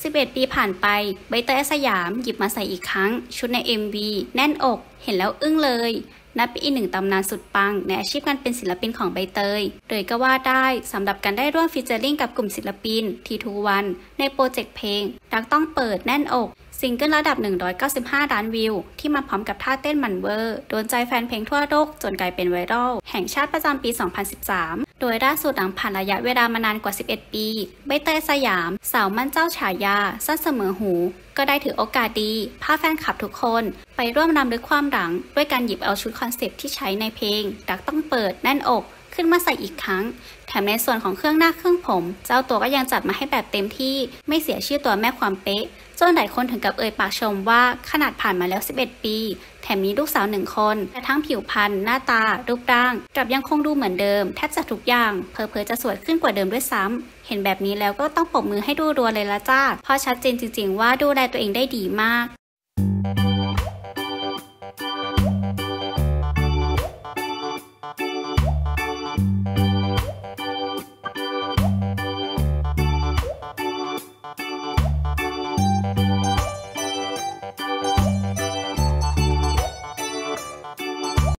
11 ปีผ่านไปใบเตยอาสยามหยิบมาใส่อีกครั้งชุดใน MV แน่นอกเห็นแล้วอึ้งเลยนับเป็นอีกหนึ่งตำนานสุดปังในอาชีพการเป็นศิลปินของใบเตยเลยก็ว่าได้สำหรับการได้ร่วมฟีเจอริ่งกับกลุ่มศิลปินT2ONEในโปรเจกต์เพลงรักต้องเปิดแน่นอกซิงเกิลระดับ195ล้านวิวที่มาพร้อมกับท่าเต้นมันเวอร์โดนใจแฟนเพลงทั่วโลกจนกลายเป็นไวรัลแห่งชาติประจำปี 2013 โดยล่าสุดหลังผ่านระยะเวลามานานกว่า 11 ปีใบเตยอาสยามสาวมั่นเจ้าฉายาสั้นเสมอหูก็ได้ถือโอกาสดีพาแฟนคลับทุกคนไปร่วมรำลึกความหลังด้วยการหยิบเอาชุดคอนเซปต์ที่ใช้ในเพลงรักต้องเปิดแน่นอกขึ้นมาใส่อีกครั้งแถมในส่วนของเครื่องหน้าเครื่องผมเจ้าตัวก็ยังจัดมาให้แบบเต็มที่ไม่เสียชื่อตัวแม่ความเป๊ะจนหลายคนถึงกับเอ่ยปากชมว่าขนาดผ่านมาแล้ว11 ปีแถมมีลูกสาว1 คนแต่ทั้งผิวพรรณหน้าตารูปร่างกลับยังคงดูเหมือนเดิมแทบจะทุกอย่างเผลอๆจะสวยขึ้นกว่าเดิมด้วยซ้ำเห็นแบบนี้แล้วก็ต้องปรบมือให้รัวๆเลยละจ้าเพราะชัดเจนจริงๆว่าดูแลตัวเองได้ดีมาก